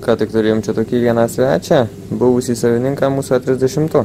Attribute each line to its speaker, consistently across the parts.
Speaker 1: Ką tik turėjom čia tokį vieną svečią, buvusį savininką mūsų 30.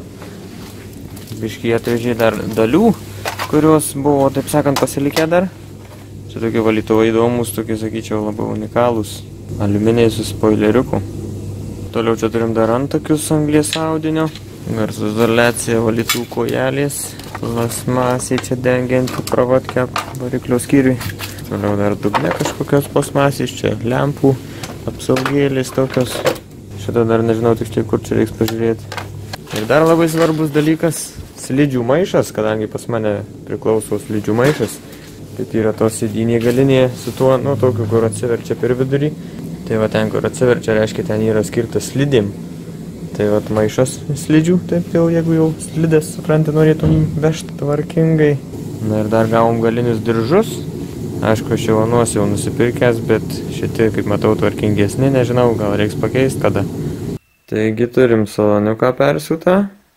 Speaker 1: Biškį atvežė dar dalių, kurios buvo, taip sakant, pasilikę dar. Čia tokie valytuvai įdomus, tokie, sakyčiau, labai unikalūs. Aliuminiai su spoileriuku. Toliau čia turim dar antakius anglies audinio. Garso izoliacija, valytuvų kojelės. Plasmasė čia dengianti pravatkę variklio skyriui. Toliau dar dugne kažkokios plasmasės, čia lempų, apsaugėlės tokios. Šitą dar nežinau tiksliai, kur čia reiks pažiūrėti. Ir dar labai svarbus dalykas – slidžių maišas, kadangi pas mane priklauso slidžių maišas. Tai yra tos sėdynė galinė su tuo, nu, tokiu, kur atsiverčia per vidurį. Tai va ten, kur atsiverčia, reiškia, ten yra skirtas slidėm. Tai va maišas slidžių, taip jau, jeigu jau slidės, supranti, norėtum vežti tvarkingai. Na ir dar gavom galinius diržus. Aišku, aš jau anuos jau nusipirkęs, bet šitie, kaip matau, tvarkingesni, nežinau, gal reiks pakeisti kada. Taigi turim saloniuką persiūtą.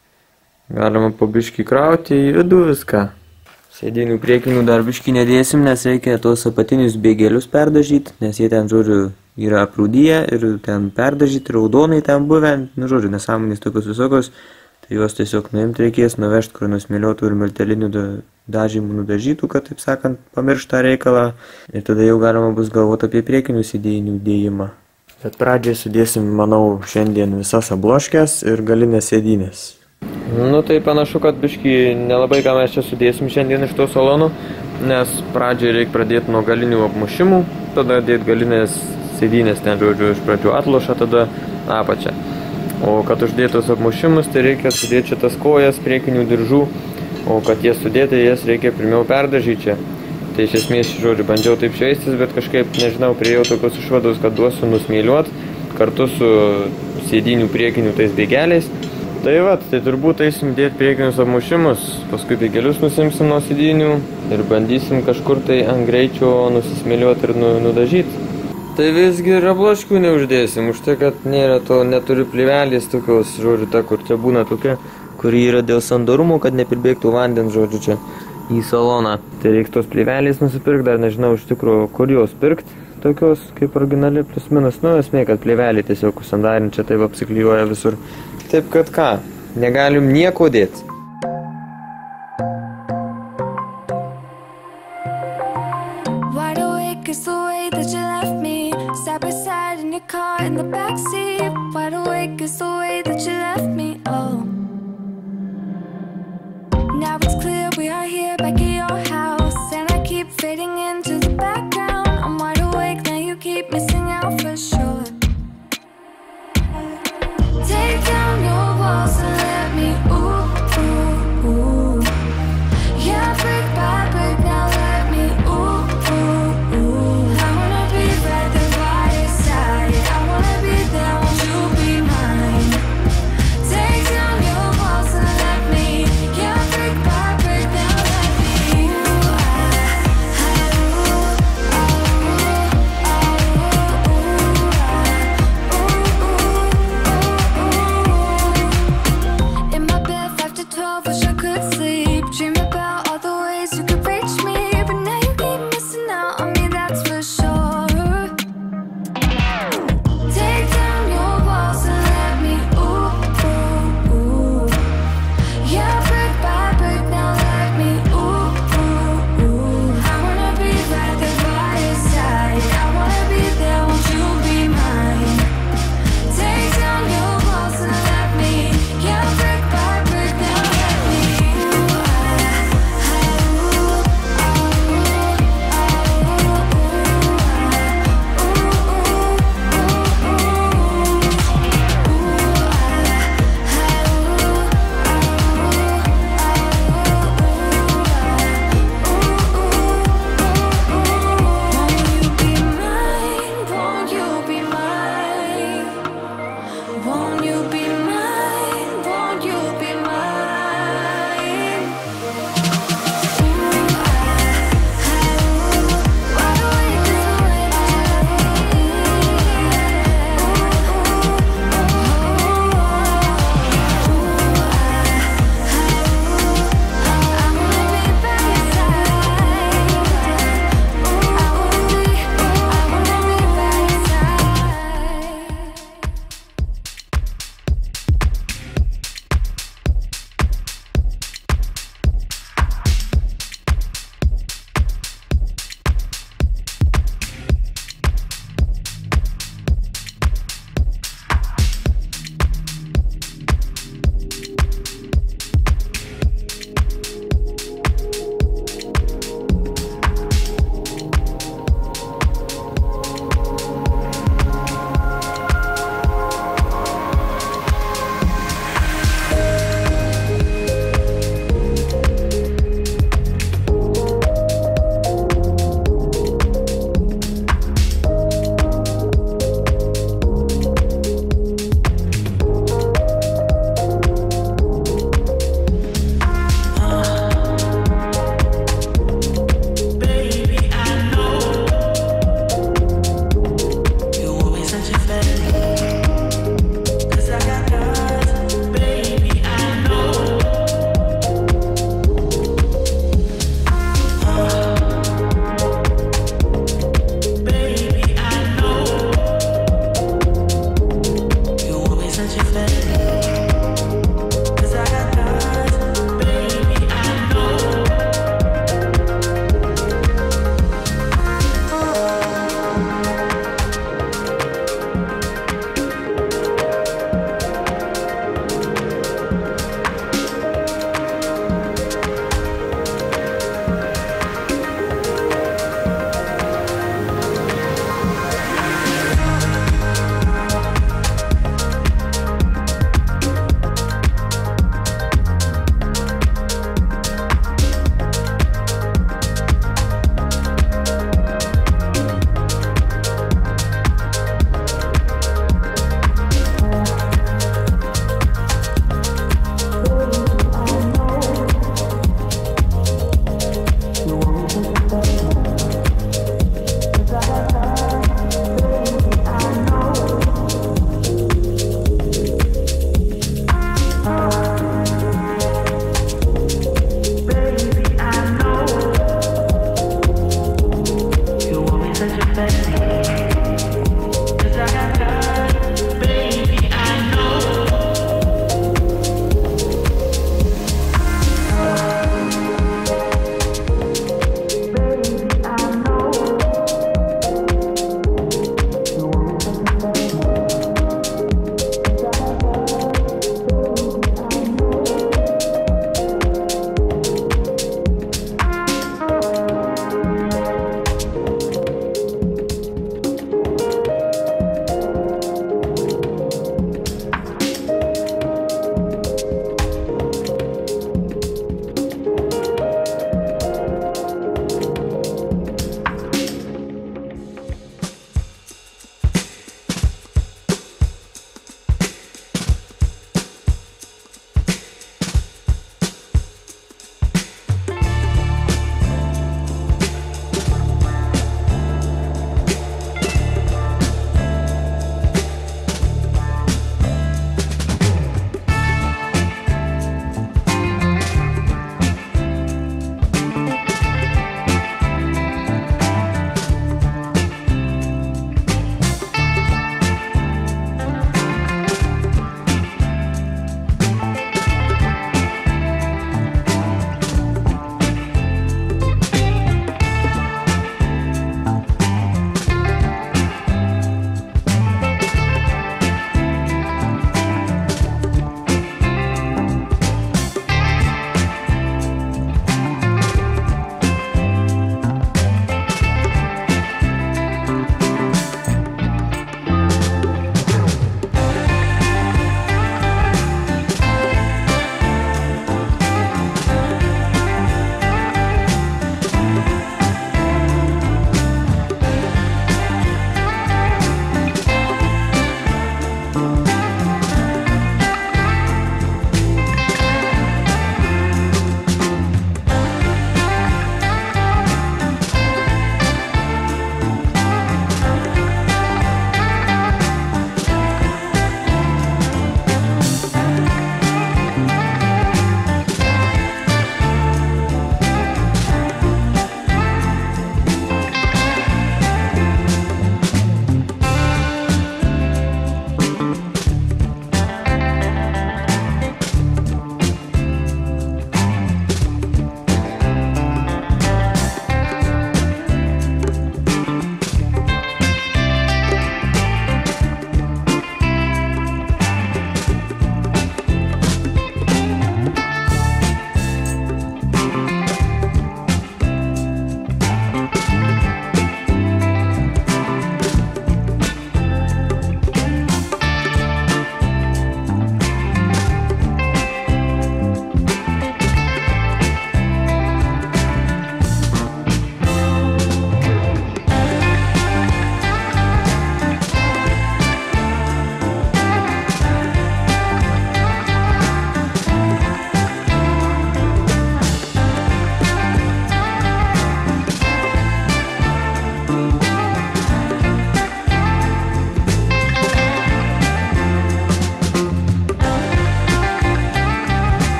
Speaker 1: Galima po biškį krauti į vidų viską. Sėdinių priekinių dar biškį nedėsim, nes reikia tos apatinius bėgelius perdažyti, nes jie ten, žodžiu, yra aprūdyje ir ten perdažyti, raudonai ten buvę, nu, žodžiu, nesąmonės tokios visokios, tai juos tiesiog nuimti reikės, nuvežti, kur nusmėliuotų ir meltelinių dažymų nudažytų, kad, taip sakant, pamiršt tą reikalą, ir tada jau galima bus galvoti apie priekinių sėdinių dėjimą. Bet pradžiai sudėsim, manau, šiandien visas abloškes ir galinės sėdynės. Nu tai panašu, kad biškį nelabai ką mes čia sudėsim šiandien iš to salonų, nes pradžiai reikia pradėti nuo galinių apmušimų, tada dėti galinės sėdynės, ten, žodžiu, iš pradžių atlošą, tada apačią. O kad uždėtos apmušimus, tai reikia sudėti šitas kojas priekinių diržų, o kad jas sudėti, jas reikia pirmiau perdažyti čia. Tai iš esmės, žodžiu, bandžiau taip šveistis, bet kažkaip, nežinau, priėjau tokios išvados, kad duosiu nusmėliuot kartu su sėdinių priekinių tais bėgeliais. Tai va, tai turbūt eisim dėti priekinius apmušimus, paskui bėgelius nusimsim nuo sėdinių ir bandysim kažkur tai ant greičio nusismėliuoti ir nudažyti. Tai visgi ir abloškių neuždėsim, už tai, kad nėra to, neturiu plyvelės tokios, žodžiu, ta, kur čia būna tokia, kuri yra dėl sandarumo, kad nepribėgtų vandens, žodžiu, čia į saloną. Tai reiks tos plyvelės nusipirkti, dar nežinau iš tikrųjų, kur jos pirkti, tokios kaip originali plius minus, nu, esmė, kad plyvelė tiesiog sandarinė čia taip apsiklijuoja visur. Taip kad ką, negalim nieko dėti.
Speaker 2: I wanna be right there by your side. I wanna be there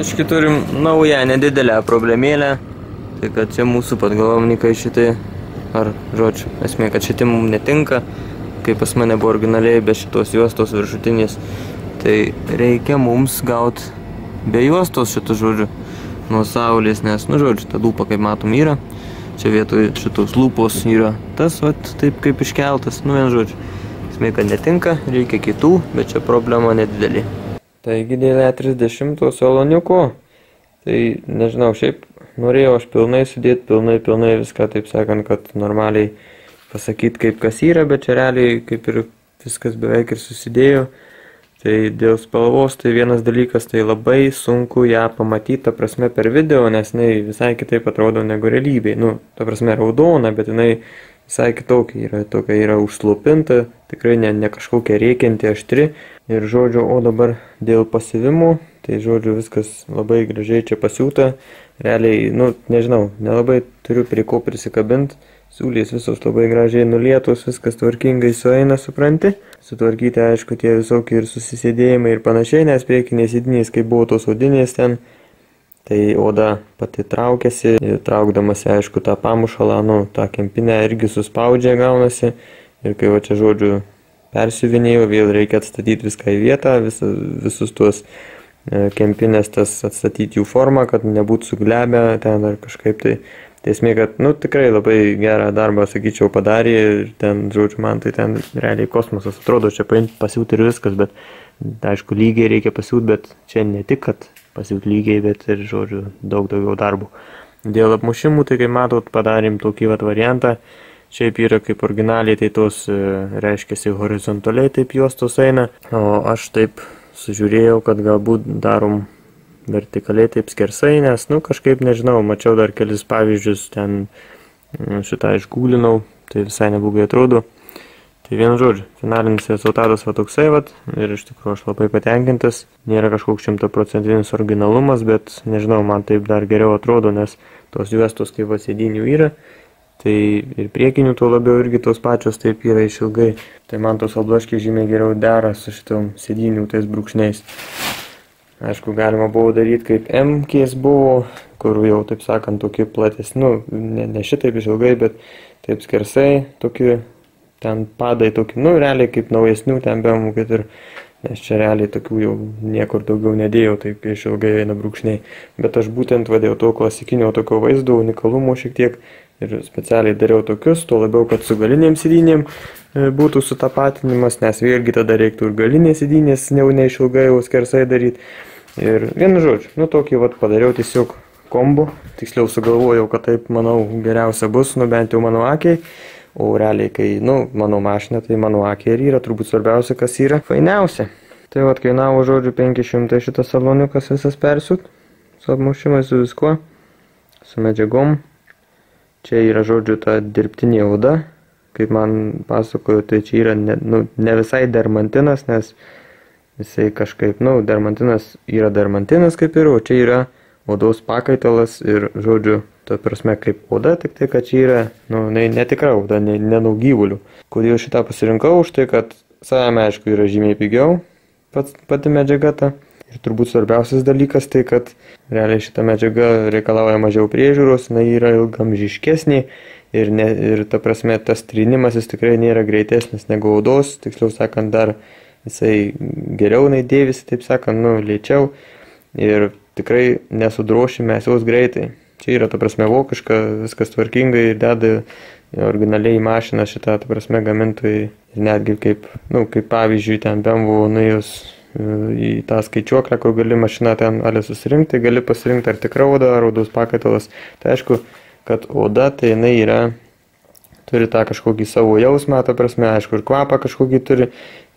Speaker 1: Biški turim naują nedidelę problemėlę. Tai kad čia mūsų padgalvonikai šitai, ar žodžiu, esmė, kad šitai mums netinka, kaip pas mane buvo originaliai be šitos juostos viršutinės. Tai reikia mums gauti be juostos šitų žodžių nuo saulės, nes, nu žodžiu, ta lūpa, kaip matom, yra. Čia vietoj šitos lūpos yra tas, vat, taip kaip iškeltas, nu vien žodžiu. Esmė, kad netinka, reikia kitų, bet čia problema nedidelė. Taigi dėl E30 saloniuko, tai nežinau, šiaip norėjau aš pilnai sudėti, pilnai viską, taip sakant, kad normaliai pasakyti, kaip kas yra, bet čia realiai kaip ir viskas beveik ir susidėjo. Tai dėl spalvos, tai vienas dalykas, tai labai sunku ją pamatyti, ta prasme, per video, nes jinai visai kitaip atrodo negu realybėj. Nu, ta prasme, raudona, bet jinai visai kitokia yra užslopinta, tikrai ne kažkokia rėkianti, aštri. Ir žodžiu, o dabar dėl pasivimų, tai žodžiu, viskas labai gražiai čia pasiūta. Realiai, nu, nežinau, nelabai turiu prie ko prisikabinti. Siūlės visos labai gražiai nulietos, viskas tvarkingai sueina, supranti. Sutvarkyti, aišku, tie visokie ir susisėdėjimai ir panašiai, nes priekinės sėdinės, kaip buvo tos odinės ten, tai oda pati traukiasi, traukdamasi, aišku, tą pamušalą, nu, tą kempinę irgi suspaudžia gaunasi. Ir kai va čia, žodžiu, persiuvinėjau, vėl reikia atstatyti viską į vietą, visus tuos kempinės tas atstatyti jų formą, kad nebūtų suglebę ten ar kažkaip tai. Esmė, kad, nu, tikrai labai gerą darbą, sakyčiau, padarė ir ten, žodžiu, man tai ten realiai kosmosas atrodo, čia paimti, pasiūti ir viskas, bet, aišku, lygiai reikia pasiūti, bet čia ne tik, kad pasiūti lygiai, bet ir, žodžiu, daug daugiau darbų. Dėl apmušimų, tai kaip matot, padarėm tokį vat variantą, šiaip yra kaip originaliai, tai tos, reiškiasi, horizontaliai taip juostos eina, o aš taip sužiūrėjau, kad galbūt darom vertikaliai taip skersai, nes, nu, kažkaip, nežinau, mačiau dar kelis pavyzdžius, ten šitą išgūlinau, tai visai neblogai atrodo. Tai vienu žodžiu, finalinis rezultatas va toksai, vat, ir iš tikrųjų aš labai patenkintas. Nėra kažkoks 100% originalumas, bet, nežinau, man taip dar geriau atrodo, nes tos juostos kaip va sėdinių yra, tai ir priekinių tuo labiau irgi tos pačios taip yra išilgai. Tai man tos alblaškiai žymiai geriau dera su šitom sėdinių tais brūkšniais. Aišku, galima buvo daryti kaip M-kės buvo, kur jau, taip sakant, tokie platesni, nu, ne šitaip išilgai, bet taip skersai, tokie, ten padai tokie, nu, realiai kaip naujesnių, ten bemų, kad ir, nes čia realiai tokių jau niekur daugiau nedėjau, taip išilgai eina brūkšniai. Bet aš būtent vadėjau to klasikinio tokio vaizdo, unikalumo šiek tiek, ir specialiai dariau tokius, tuo labiau, kad su galinėm sėdynėm būtų sutapatinimas, nes vėlgi tada reiktų ir galinės sėdynės neišilgai jau skersai daryti. Ir vienu žodžiu, nu tokį vat padariau tiesiog kombo, tiksliau sugalvojau, kad taip, manau, geriausia bus, nu bent jau mano akiai, o realiai, kai, nu, mano mašina, tai mano akiai ir yra, turbūt svarbiausia, kas yra fainiausia. Tai vat kainavo, žodžiu, 500 šitas saloniukas visas persiūt, su apmušimais, su viskuo, su medžiagom. Čia yra, žodžiu, ta dirbtinė oda, kaip man pasakojo, tai čia yra ne visai dermantinas, nes jisai kažkaip, nu, dermantinas yra dermantinas kaip ir, o čia yra odos pakaitalas ir, žodžiu, ta prasme kaip oda, tik tai, kad čia yra, nu, netikra oda, ne nuo gyvulių. Kodėl šitą pasirinkau? Už tai, kad savame, aišku, yra žymiai pigiau pati medžiaga ta. Ir turbūt svarbiausias dalykas tai, kad realiai šita medžiaga reikalauja mažiau priežiūros, jinai yra ilgamžiškesnė ir ta prasme tas trinimasis tikrai nėra greitesnis negu odos, tiksliau sakant, dar jisai geriau dėvisi, taip sakant, nu, lėčiau ir tikrai nesudrošime jos greitai. Čia yra, ta prasme, vokiška, viskas tvarkingai ir deda originaliai į mašiną šitą, ta prasme, gamintojai. Ir netgi kaip, nu, kaip pavyzdžiui, ten BMW nuėjus į tą skaičiuoklę, kur gali mašiną ten alė susirinkti, gali pasirinkti ar tikra oda, ar odos pakaitalas. Tai aišku, kad oda, tai jinai yra, turi tą kažkokį savo jausmą, ta prasme, aišku, ir kvapą kažkokį turi.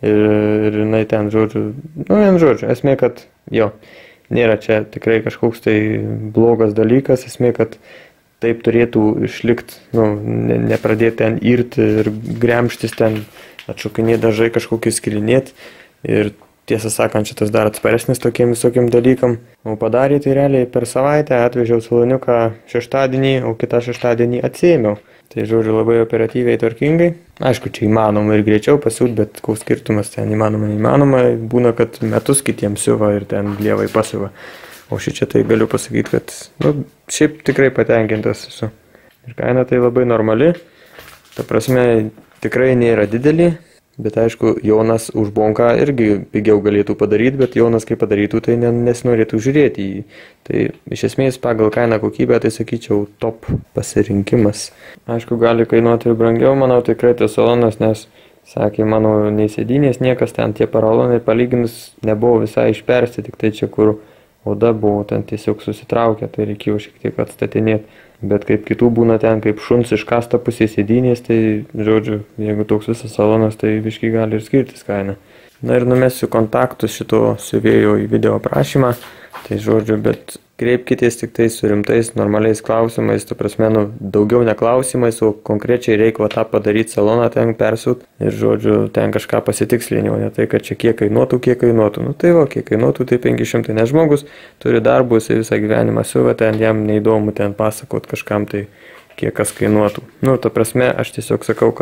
Speaker 1: Ir jinai ten, žodžiu, nu, vien žodžiu, esmė, kad jo, nėra čia tikrai kažkoks tai blogas dalykas, esmė, kad taip turėtų išlikti, nu, nepradėti ten irti ir gremštis ten, atšokinėti dažai kažkokį skilinėti. Ir tiesą sakant, šitas dar atsparesnis tokiem visokiem dalykam. O padarė tai realiai per savaitę, atvežiau saloniuką šeštadienį, o kitą šeštadienį atsiėmiau. Tai, žodžiu, labai operatyviai, tvarkingai. Aišku, čia įmanoma ir greičiau pasiūt, bet koks skirtumas ten įmanoma. Būna, kad metus kitiems siuva ir ten lievai pasiuva. O šičia tai galiu pasakyti, kad, nu, šiaip tikrai patenkintas esu. Ir kaina tai labai normali, ta prasme, tikrai nėra didelį, bet aišku, Jonas už bonką irgi pigiau galėtų padaryti, bet Jonas kai padarytų, tai nesinorėtų žiūrėti į jį. Tai iš esmės pagal kainą kokybę, tai sakyčiau, top pasirinkimas. Aišku, gali kainuoti ir brangiau, manau, tikrai tas salonas, nes, sakė, mano nei sėdynės, niekas ten tie paralonai palyginus nebuvo visai išpersti, tik tai čia, kur oda buvo, ten tiesiog susitraukę, tai reikėjo šiek tiek atstatinėti. Bet kaip kitų būna ten, kaip šuns iškasta pusė sėdynės, tai, žodžiu, jeigu toks visas salonas, tai biškai gali ir skirtis kaina. Na ir numesiu kontaktus šito siuvėjo į video aprašymą, tai žodžiu, bet kreipkitės tik tai su rimtais, normaliais klausimais, ta prasme, nu, daugiau ne klausimais, o konkrečiai reikia tą padaryti saloną, ten persiūt ir, žodžiu, ten kažką pasitikslinti, o ne tai, kad čia kiek kainuotų. Nu tai va, kiek kainuotų, tai 500, nes žmogus turi darbų, jisai visą gyvenimą siuva, ten jam neįdomu ten pasakot kažkam tai, kiek kas kainuotų. Nu, ta prasme, aš tiesiog sakau,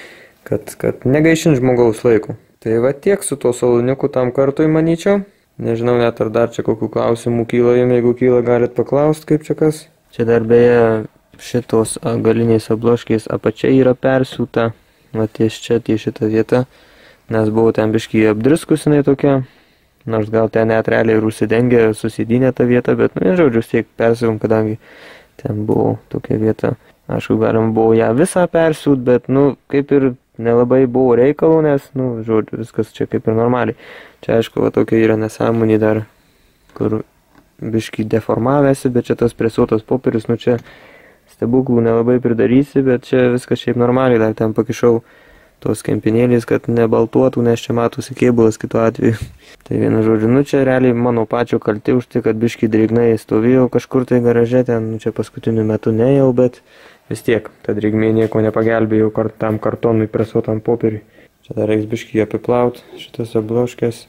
Speaker 1: kad negaišint žmogaus laikų. Tai va tiek su tuo saloniuku tam kartui, manyčiau. Nežinau net ar dar čia kokių klausimų kyla jums, jeigu kyla, galit paklausti, kaip čia kas. Čia dar beje šitos galiniais abloškiais apačia yra persiūta, va ties čia, ties šitą vietą, nes buvo ten biškai apdriskusinai tokia, nors gal ten net realiai ir užsidengė susidynė tą vietą, bet, nu, žodžiu, tiek persiūm, kadangi ten buvo tokia vieta. Aišku, galim buvo ją visą persiūt, bet, nu, kaip ir nelabai buvo reikalų, nes, nu, žodžiu, viskas čia kaip ir normaliai. Čia, aišku, va tokia yra nesąmonė dar, kur biškai deformavęsi, bet čia tas presuotas popierius, nu, čia stebuklų nelabai pridarysi, bet čia viskas šiaip normaliai, dar ten pakišau tos kempinėlės, kad nebaltuotų, nes čia matosi kėbulas kitu atveju. Tai vienu žodžiu, nu, čia realiai mano pačio kalti už tai, kad biškai drėgnai stovėjau kažkur tai garaže, ten, nu, čia paskutiniu metu nejau, bet vis tiek, ta drėgmė nieko nepagelbėjau tam kartonui presuotam popieriui. Čia dar reiks biškai apiplaut šitas abloškės,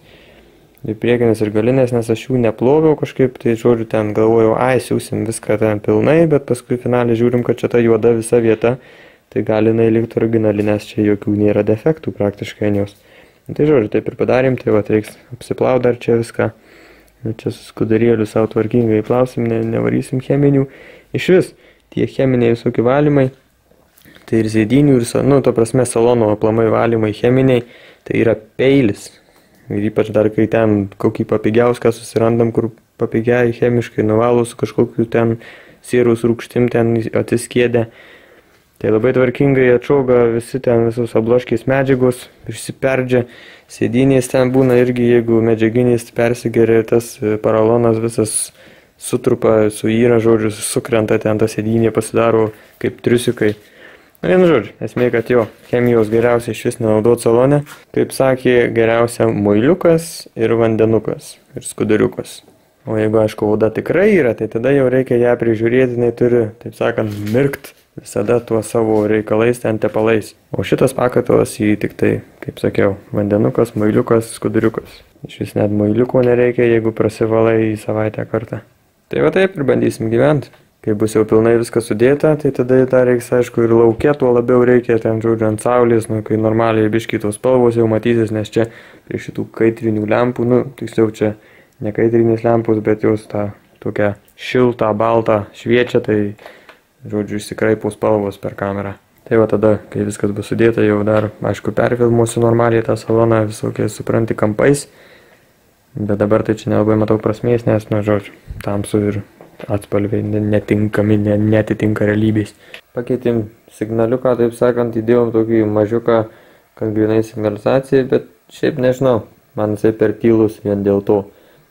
Speaker 1: ir priekinės ir galinės, nes aš jų neploviau kažkaip, tai žodžiu, ten galvojau, siūsim viską ten pilnai, bet paskui finaliai žiūrim, kad čia ta juoda visa vieta, tai gali jinai likti originali, nes čia jokių nėra defektų praktiškai jos. Tai žodžiu, taip ir padarėm, tai va, reiks apsiplaut dar čia viską. Čia su skudarėliu savo tvarkingai plausim, nevarysim cheminių. Iš vis, tie cheminiai visokie valymai, tai ir sėdynių, ir, nu, to prasme, salono aplamai valymai cheminiai, tai yra peilis. Ir ypač dar, kai ten kokį papigiauską susirandam, kur papigiai chemiškai nuvalo su kažkokiu ten sierus rūgštim ten atsiskėdė. Tai labai tvarkingai atšauga visi ten visos abloškės medžiagos, išsiperdžia, sėdynės ten būna irgi, jeigu medžiaginės persigeria ir tas paralonas visas sutrupa, suyra, žodžiu, sukrenta ten, ta sėdynė pasidaro kaip triusikai. Vienu žodžiu, esmė, kad jo, chemijos geriausia iš vis nenaudot salone. Kaip sakė, geriausia muiliukas ir vandenukas ir skuduriukas. O jeigu, aišku, oda tikrai yra, tai tada jau reikia ją prižiūrėti, jinai turi, taip sakant, mirkt visada tuo savo reikalais ten tepalais. O šitas pakatalas jį tik tai, kaip sakiau, vandenukas, muiliukas, skuduriukas. Iš vis net muiliuko nereikia, jeigu prasivalai į savaitę kartą. Tai va taip ir bandysim gyventi. Kai bus jau pilnai viskas sudėta, tai tada dar reiks, aišku, ir lauke tuo labiau reikia, ten, žodžiu, ant saulės, nu, kai normaliai biškai tos spalvos jau matysis, nes čia prie šitų kaitrinių lempų, nu, tiksliau čia ne kaitrinės lempos, bet jos tą tokią šiltą, baltą šviečia, tai, žodžiu, išsikraipo spalvos per kamerą. Tai va tada, kai viskas bus sudėta, jau dar, aišku, perfilmuosiu normaliai tą saloną visokie, supranti, kampais, bet dabar tai čia nelabai matau prasmės, nes, nu, žodžiu, tamsu ir atspalviai netinkami, netitinka realybės. Pakeitėm signaliuką, taip sakant, įdėjom tokį mažiuką, kad grinai signalizacijai, bet šiaip nežinau, man jisai per tylus vien dėl to.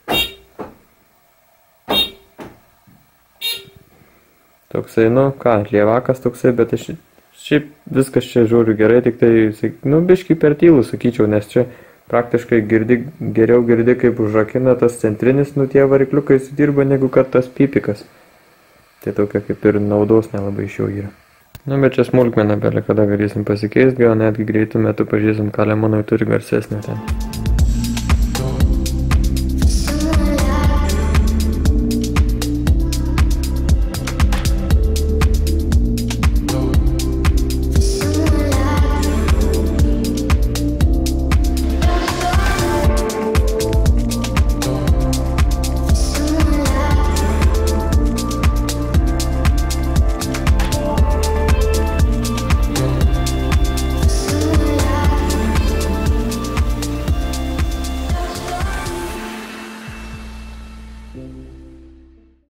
Speaker 1: Toksai, nu ką, lievakas toksai, bet aš šiaip viskas čia žiūriu gerai, tik tai, nu, biškai per tylus, sakyčiau, nes čia praktiškai geriau girdi, kaip užrakina tas centrinis, nu, tie varikliukai sudirba, negu kad tas pipikas. Tai tokia kaip ir naudos nelabai iš jo yra. Nu, bet čia smulkmena, belė kada galėsim pasikeisti, gal netgi greitų metų pažiūrėsim, ką Lemonai turi garsesnę ten. Thank you.